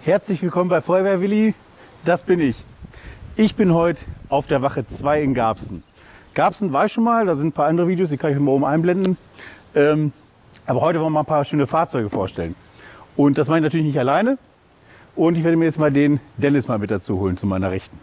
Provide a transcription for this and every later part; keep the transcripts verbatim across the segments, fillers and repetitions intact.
Herzlich willkommen bei Feuerwehr Willi, das bin ich. Ich bin heute auf der Wache zwei in Garbsen. Garbsen war ich schon mal, da sind ein paar andere Videos, die kann ich mal oben einblenden. Ähm, aber heute wollen wir mal ein paar schöne Fahrzeuge vorstellen. Und das mache ich natürlich nicht alleine. Und ich werde mir jetzt mal den Dennis mal mit dazu holen, zu meiner Rechten.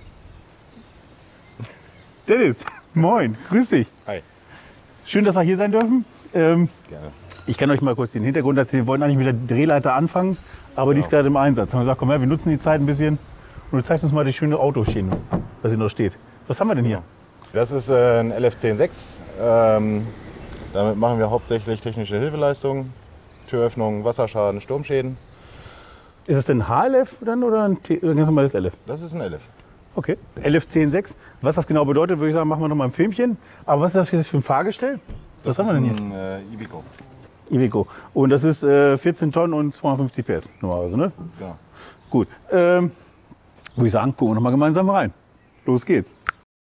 Dennis, moin, grüß dich. Hi. Schön, dass wir hier sein dürfen. Ähm, Gerne. Ich kann euch mal kurz den Hintergrund erzählen. Wir wollten eigentlich mit der Drehleiter anfangen, aber die ist gerade im Einsatz. Haben wir gesagt, komm her, wir nutzen die Zeit ein bisschen und du zeigst uns mal die schöne Autoschiene, was hier noch steht. Was haben wir denn hier? Das ist äh, ein L F zehn sechs. Ähm, damit machen wir hauptsächlich technische Hilfeleistungen, Türöffnungen, Wasserschaden, Sturmschäden. Ist es denn ein H L F dann oder ein T oder ganz normales L F? Das ist ein L F. Okay. L F zehn sechs. Was das genau bedeutet, würde ich sagen, machen wir noch mal ein Filmchen. Aber was ist das jetzt für ein Fahrgestell? Was Das haben wir ist denn hier? ein äh, Iveco. Iveco. Und das ist äh, vierzehn Tonnen und zweihundertfünfzig P S normalerweise, ne? Genau. Gut. Ähm, würde ich sagen, gucken wir noch mal gemeinsam rein. Los geht's.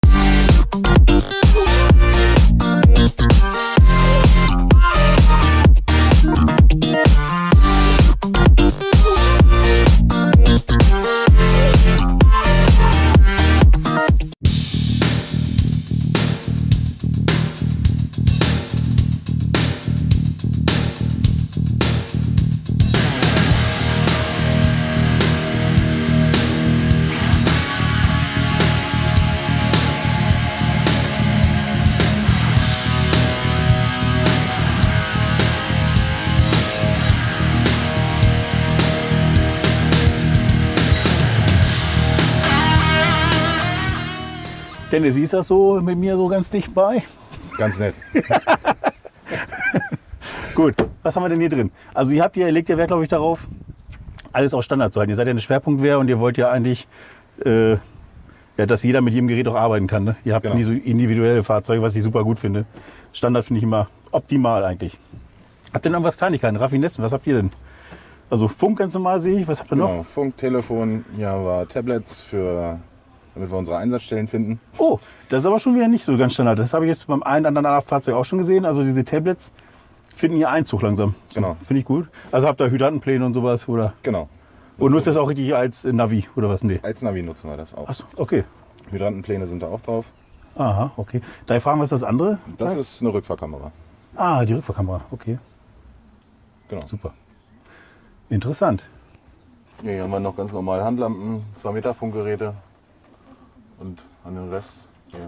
Dennis, wie ist das so mit mir so ganz dicht bei? Ganz nett. Gut, was haben wir denn hier drin? Also ihr habt hier, ihr legt ja Wert, glaube ich, darauf, alles auf Standard zu halten. Ihr seid ja eine Schwerpunktwehr und ihr wollt ja eigentlich, äh, ja, dass jeder mit jedem Gerät auch arbeiten kann. Ne? Ihr habt Genau. nie so individuelle Fahrzeuge, was ich super gut finde. Standard finde ich immer optimal eigentlich. Habt ihr noch was Kleinigkeiten? Raffinessen, was habt ihr denn? Also Funk ganz normal sehe ich, was habt ihr noch? Genau. Funk, Telefon, hier haben wir Tablets, für, damit wir unsere Einsatzstellen finden. Oh, das ist aber schon wieder nicht so ganz Standard. Das habe ich jetzt beim einen oder anderen Fahrzeug auch schon gesehen. Also diese Tablets finden hier Einzug langsam. Genau. Finde ich gut. Also habt ihr Hydrantenpläne und sowas, oder? Genau. Und nutzt das auch richtig als Navi oder was? Nee. Als Navi nutzen wir das auch. Achso, okay. Hydrantenpläne sind da auch drauf. Aha, okay. Darf ich fragen, was ist das andere? Das ist eine Rückfahrkamera. Ah, die Rückfahrkamera. Okay, Genau. super. Interessant. Ja, hier haben wir noch ganz normal Handlampen, zwei Meter Funkgeräte und an den Rest hier.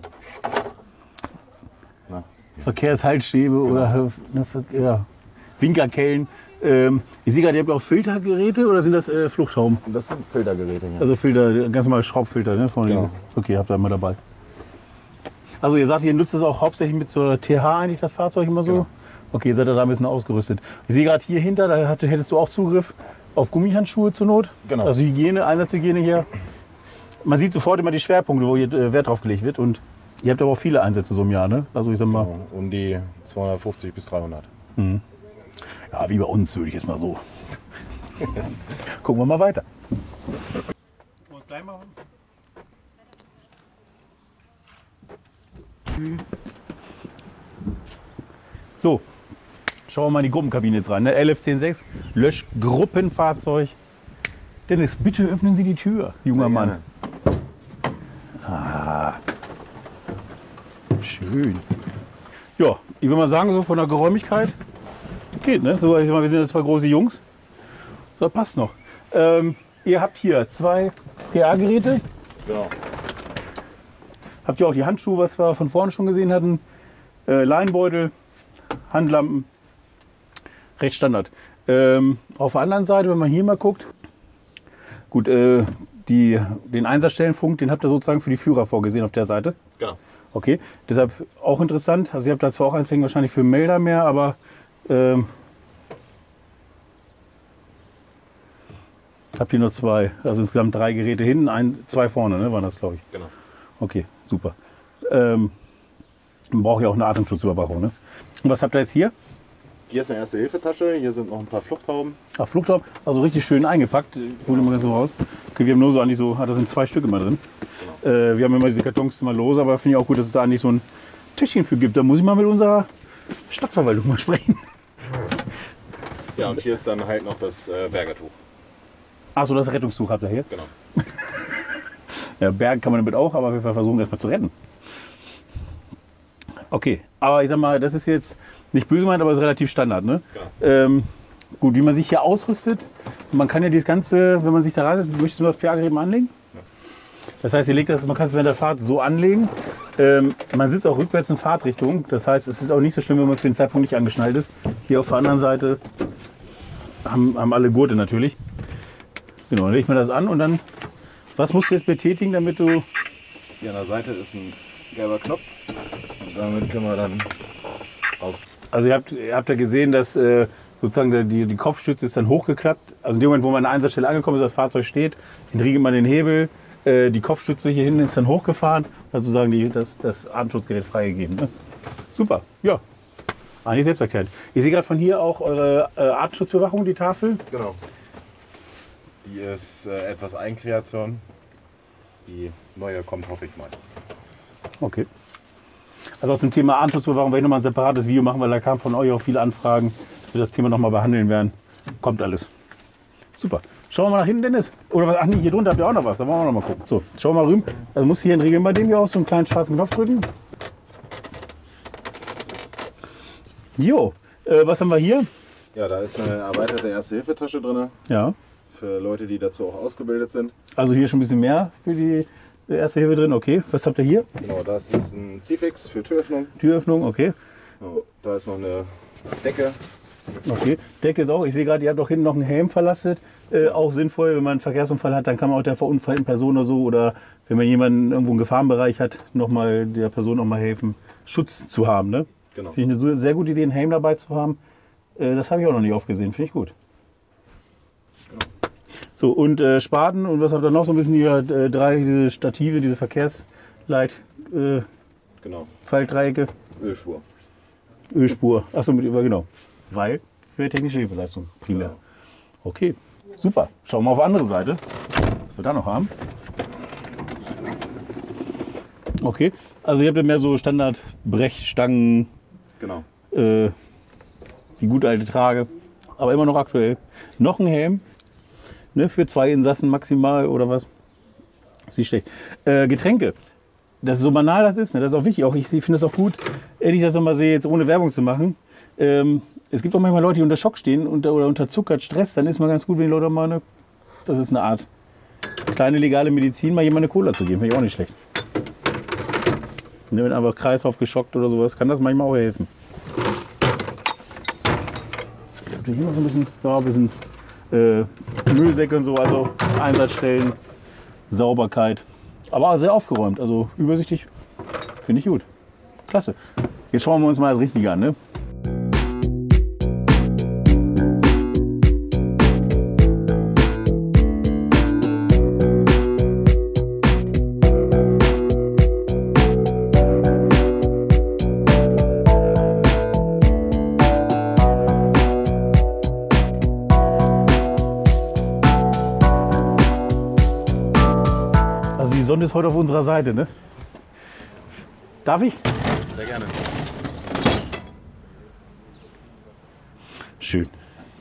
Na, Verkehrshaltstäbe oder ne, Ver ja, Winkerkellen. Ähm, ich sehe gerade, ihr habt auch Filtergeräte oder sind das äh, Fluchthauben? das sind Filtergeräte hier. Also Filter, ganz normale Schraubfilter, ne? Vorne Genau. diese. Okay, habt ihr immer dabei. Also ihr sagt, ihr nutzt das auch hauptsächlich mit zur T H eigentlich, das Fahrzeug immer so? Genau. Okay, ihr seid da ein bisschen ausgerüstet. Ich sehe gerade hier hinter, da hat- hättest du auch Zugriff auf Gummihandschuhe zur Not. Genau. Also Hygiene, Einsatzhygiene hier. Man sieht sofort immer die Schwerpunkte, wo hier äh, Wert drauf gelegt wird. Und ihr habt aber auch viele Einsätze so im Jahr, ne? Also ich sag mal, Genau, um die zweihundertfünfzig bis dreihundert. ja, wie bei uns, würde ich jetzt mal so. Gucken wir mal weiter. Muss gleich machen. So, schauen wir mal in die Gruppenkabine jetzt rein. Ne? L F zehn sechs, Löschgruppenfahrzeug. Dennis, bitte öffnen Sie die Tür, junger Sehr Mann. gerne. Schön. Ja, ich würde mal sagen, so von der Geräumigkeit geht, ne? So, ich sag mal, wir sind jetzt zwei große Jungs. Das passt noch. Ähm, ihr habt hier zwei P A-Geräte. Genau. Habt ihr auch die Handschuhe, was wir von vorne schon gesehen hatten. Äh, Leinbeutel, Handlampen. Recht Standard. Ähm, auf der anderen Seite, wenn man hier mal guckt, gut, äh, die, den Einsatzstellenfunk, den habt ihr sozusagen für die Führer vorgesehen auf der Seite. Genau. Okay, deshalb auch interessant. Also ihr habt da zwar auch eins hängen, wahrscheinlich für Melder mehr, aber ähm, habt ihr nur zwei, also insgesamt drei Geräte hinten, ein, zwei vorne, ne, waren das, glaube ich. Genau. Okay, super. Ähm, man braucht ja auch eine Atemschutzüberwachung, ne? Und was habt ihr jetzt hier? Hier ist eine Erste-Hilfe-Tasche, hier sind noch ein paar Fluchthauben. Ach, Fluchthauben, also richtig schön eingepackt. Holen wir mal so raus. Okay, wir haben nur so eigentlich so, ah, da sind zwei Stück immer drin. Genau. Äh, wir haben immer diese Kartons immer los, aber finde ich auch gut, dass es da eigentlich so ein Tischchen für gibt. Da muss ich mal mit unserer Stadtverwaltung mal sprechen. Ja, und hier ist dann halt noch das äh, Bergertuch. Achso, das Rettungstuch habt ihr hier? Genau. Ja, bergen kann man damit auch, aber wir versuchen erstmal zu retten. Okay, aber ich sag mal, das ist jetzt nicht böse gemeint, aber es ist relativ Standard, ne? Genau. Ähm, gut, wie man sich hier ausrüstet, man kann ja dieses Ganze, wenn man sich da reinsetzt, möchtest du das P A-Gerät mal anlegen? Ja. Das heißt, ihr legt das, man kann es während der Fahrt so anlegen. Ähm, man sitzt auch rückwärts in Fahrtrichtung, das heißt, es ist auch nicht so schlimm, wenn man für den Zeitpunkt nicht angeschnallt ist. Hier auf der anderen Seite haben, haben alle Gurte natürlich. Genau, dann lege ich mir das an und dann, was musst du jetzt betätigen, damit du... Hier an der Seite ist ein gelber Knopf und damit können wir dann aus. Also ihr habt, ihr habt ja gesehen, dass äh, sozusagen die, die Kopfstütze ist dann hochgeklappt. Also in dem Moment, wo man an der Einsatzstelle angekommen ist, das Fahrzeug steht, entriegelt man den Hebel, äh, die Kopfstütze hier hinten ist dann hochgefahren, also sozusagen die, das, das Atemschutzgerät freigegeben. Ne? Super, ja, eigentlich selbsterklärend. Ich sehe gerade von hier auch eure äh, Atemschutzbewachung, die Tafel. Genau. Die ist äh, etwas Eigenkreation. Die neue kommt, hoffe ich mal. Okay. Also aus dem Thema Atemschutzbewachung werde ich nochmal ein separates Video machen, weil da kamen von euch auch viele Anfragen, dass wir das Thema nochmal behandeln werden. Kommt alles. Super. Schauen wir mal nach hinten, Dennis. Oder was? Ach nee, hier drunter habt ihr auch noch was. Da wollen wir noch mal gucken. So, schauen wir mal rüber. Also muss hier in Regeln bei dem hier auch so einen kleinen schwarzen Knopf drücken. Jo, äh, was haben wir hier? Ja, da ist eine erweiterte Erste-Hilfe-Tasche drin. Ja. Für Leute, die dazu auch ausgebildet sind. Also hier schon ein bisschen mehr für die Erste Hilfe drin. Okay, was habt ihr hier? Genau, das ist ein C-Fix für Türöffnung. Türöffnung, okay. Genau, da ist noch eine Decke. Okay, Decke ist auch. Ich sehe gerade, ihr habt auch hinten noch einen Helm verlastet. Äh, auch sinnvoll, wenn man einen Verkehrsunfall hat, dann kann man auch der verunfallten Person oder so, oder wenn man jemanden irgendwo im Gefahrenbereich hat, noch mal der Person noch mal helfen, Schutz zu haben. Ne? Genau. Finde ich eine sehr gute Idee, einen Helm dabei zu haben. Äh, das habe ich auch noch nicht oft gesehen. Finde ich gut. Genau. So, und äh, Spaten und was habt ihr noch so ein bisschen hier? Äh, drei diese Stative, diese Verkehrsleit, äh, Genau. Faltdreiecke. Ölspur. Ölspur. Achso, mit über, genau. Weil für technische Hilfeleistung primär. Genau. Okay, super. Schauen wir mal auf die andere Seite, was wir da noch haben. Okay, also ihr habt ja mehr so Standard-Brechstangen, Genau. äh, die gute alte Trage, aber immer noch aktuell. Noch ein Helm, ne, für zwei Insassen maximal oder was. Das ist nicht schlecht. Äh, Getränke. Das ist so banal das ist, ne? Das ist auch wichtig. Auch ich finde es auch gut, wenn ich das nochmal sehe, jetzt ohne Werbung zu machen. Ähm, es gibt auch manchmal Leute, die unter Schock stehen unter, oder unter Zucker, Stress. Dann ist mal ganz gut, wenn die Leute mal eine, das ist eine Art kleine legale Medizin, mal jemand eine Cola zu geben. Finde ich auch nicht schlecht. Ne, wenn einfach Kreislauf geschockt oder sowas, kann das manchmal auch helfen. Ich habe hier noch so ein bisschen, ja, ein bisschen äh, Müllsäcke und so, also Einsatzstellen, Sauberkeit. Aber sehr aufgeräumt, also übersichtlich, finde ich gut. Klasse. Jetzt schauen wir uns mal das Richtige an. Ne? Also die Sonne ist heute auf unserer Seite, ne? Darf ich? Sehr gerne. Schön.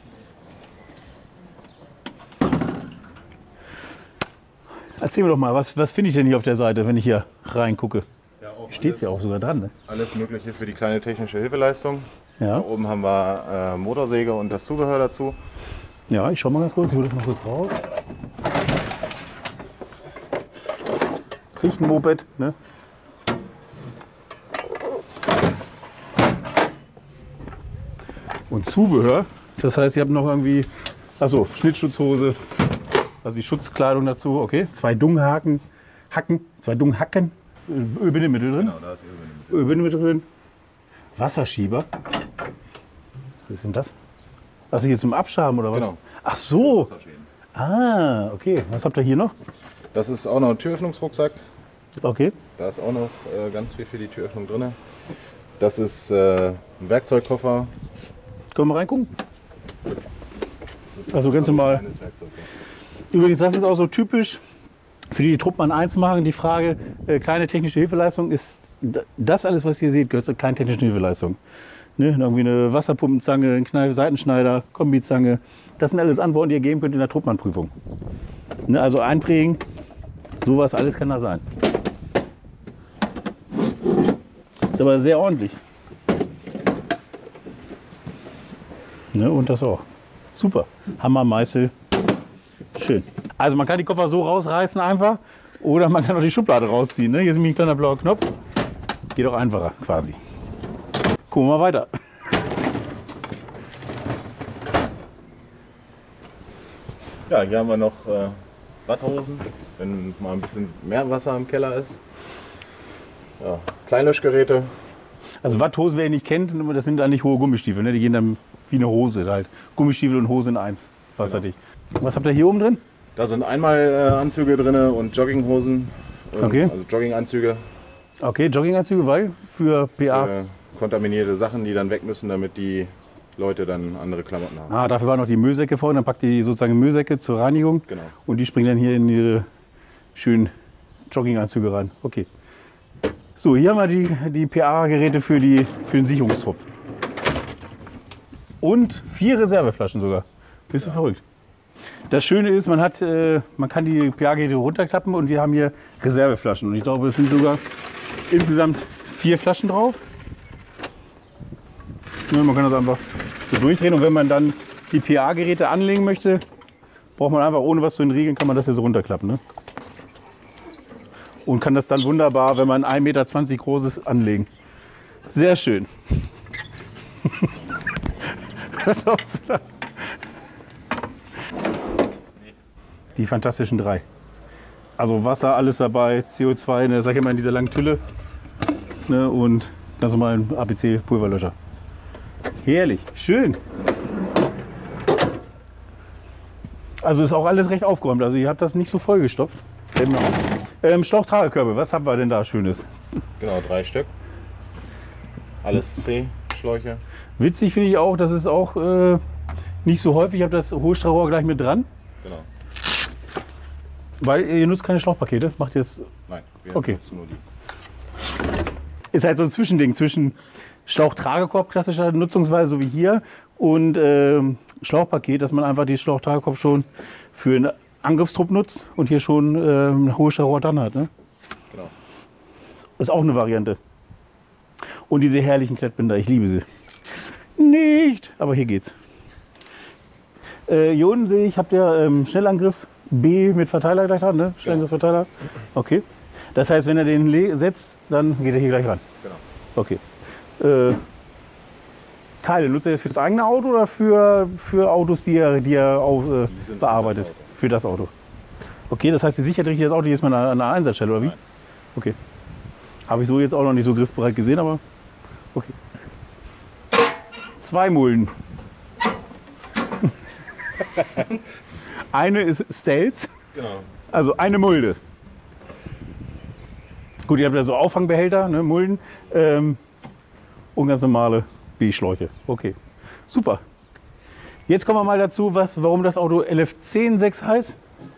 Erzähl mir doch mal, was, was finde ich denn hier auf der Seite, wenn ich hier reingucke? Ja, auch Steht ja auch sogar dran, ne? Alles Mögliche für die kleine technische Hilfeleistung. Ja. Da oben haben wir äh, Motorsäge und das Zubehör dazu. Ja, ich schau mal ganz kurz, ich hole das mal kurz raus. Fichtenmoped, ne? Und Zubehör, das heißt, ihr habt noch irgendwie, achso, Schnittschutzhose, also die Schutzkleidung dazu, okay. Zwei Dunghaken, Hacken, zwei Dunghacken, Ölbindemittel drin. Genau, da ist Ölbindemittel. Ölbindemittel drin. Wasserschieber. Was ist denn das? Also hier zum Abschaben oder was? Genau. Ach so. Wasserschäden. Ah, okay. Was habt ihr hier noch? Das ist auch noch ein Türöffnungsrucksack. Okay. Da ist auch noch äh, ganz viel für die Türöffnung drin. Das ist äh, ein Werkzeugkoffer. Können wir mal reingucken? Das ist Also ganz so ein normal. kleines Werkzeug, ja. Übrigens, das ist auch so typisch für die, die Truppmann eins machen. Die Frage, äh, kleine technische Hilfeleistung ist, das alles, was ihr seht, gehört zur kleinen technischen Hilfeleistung. Ne? Irgendwie eine Wasserpumpenzange, ein Kneif, Seitenschneider, Kombizange. Das sind alles Antworten, die ihr geben könnt in der Truppmann-Prüfung. Ne? Also einprägen, sowas alles kann da sein. Ist aber sehr ordentlich. Ne? Und das auch. Super. Hammer, Meißel. Schön. Also man kann die Koffer so rausreißen einfach. Oder man kann auch die Schublade rausziehen. Ne? Hier ist nämlich ein kleiner blauer Knopf. Geht auch einfacher quasi. Gucken wir mal weiter. Ja, hier haben wir noch äh, Watthosen, wenn mal ein bisschen mehr Wasser im Keller ist. Ja, Kleinlöschgeräte. Also Watthosen, wer ihn nicht kennt, das sind eigentlich hohe Gummistiefel. Ne? Die gehen dann wie eine Hose halt. Gummistiefel und Hose in eins. Wasserdicht. Genau. Was habt ihr hier oben drin? Da sind einmal äh, Anzüge drin und Jogginghosen. Äh, Okay. Also Jogginganzüge. Okay, Jogginganzüge, weil für P A. Für kontaminierte Sachen, die dann weg müssen, damit die Leute dann andere Klamotten haben. Ah, dafür waren noch die Müllsäcke vorne. Dann packt ihr sozusagen Müllsäcke zur Reinigung. Genau. Und die springen dann hier in ihre schönen Jogginganzüge rein. Okay. So, hier haben wir die, die P A-Geräte für, die, für den Sicherungstrupp. Und vier Reserveflaschen sogar. Bist du ja verrückt. Das Schöne ist, man, hat, äh, man kann die P A-Geräte runterklappen und wir haben hier Reserveflaschen. Und ich glaube, es sind sogar insgesamt vier Flaschen drauf. Ja, man kann das einfach so durchdrehen. Und wenn man dann die P A-Geräte anlegen möchte, braucht man einfach, ohne was zu entriegeln, kann man das hier so runterklappen. Ne? Und kann das dann wunderbar, wenn man ein Meter zwanzig groß ist, anlegen. Sehr schön. Die fantastischen drei. Also Wasser, alles dabei, C O zwei, ne, sag ich immer in dieser langen Tülle. Ne, und ganz normal ein A P C-Pulverlöscher. Herrlich, schön. Also ist auch alles recht aufgeräumt. Also ihr habt das nicht so vollgestopft. Ähm, Schlauchtragekörbe, was haben wir denn da Schönes? Genau, drei Stück. Alles C-Schläuche. Witzig finde ich auch, das ist auch äh, nicht so häufig. Ich habe das Hohlstrahlrohr gleich mit dran. Genau. Weil ihr nutzt keine Schlauchpakete. Macht ihr es? Nein, wir Okay. nutzen nur die. Ist halt so ein Zwischending zwischen Schlauchtragekorb, klassischer Nutzungsweise, so wie hier, und ähm, Schlauchpaket, dass man einfach die Schlauchtragekorb schon für einen Angriffstrupp nutzt und hier schon ähm, ein Hohlstrahlrohr dran hat. Ne? Genau. Ist auch eine Variante. Und diese herrlichen Klettbinder, ich liebe sie. Nicht, aber hier geht's. Äh, hier unten sehe ich, habt ihr ähm, Schnellangriff B mit Verteiler gleich dran, ne? Schnellangriff, Verteiler. Okay. Das heißt, wenn er den le- setzt, dann geht er hier gleich ran. Genau. Okay. Äh, Keile, nutzt ihr das fürs eigene Auto oder für, für Autos, die er, die er auch, äh, Die sind bearbeitet? für das Auto. Für das Auto. Okay, das heißt, ihr sichert richtig das Auto jedes Mal an einer Einsatzstelle, oder wie? Nein. Okay. Habe ich so jetzt auch noch nicht so griffbereit gesehen, aber okay. Zwei Mulden. Eine ist Stealth, Genau. also eine Mulde. Gut, ihr habt ja so Auffangbehälter, ne, Mulden ähm, und ganz normale B-Schläuche. Okay, super. Jetzt kommen wir mal dazu, was, warum das Auto L F zehn sechs heißt.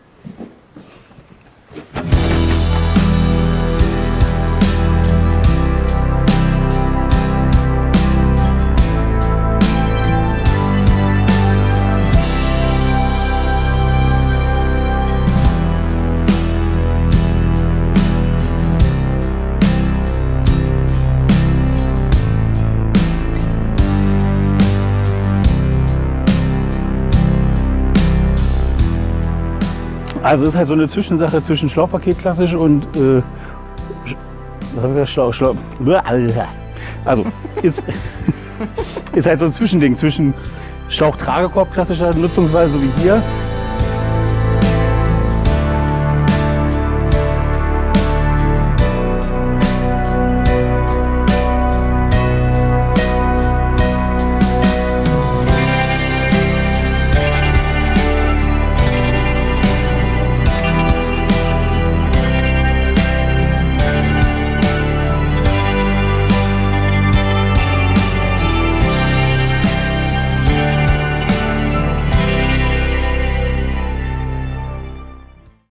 Also ist halt so eine Zwischensache zwischen Schlauchpaket klassisch und äh, Sch- was haben wir Schlauch, Schlauch. Also ist, ist halt so ein Zwischending zwischen Schlauchtragekorb klassischer Nutzungsweise, so wie hier,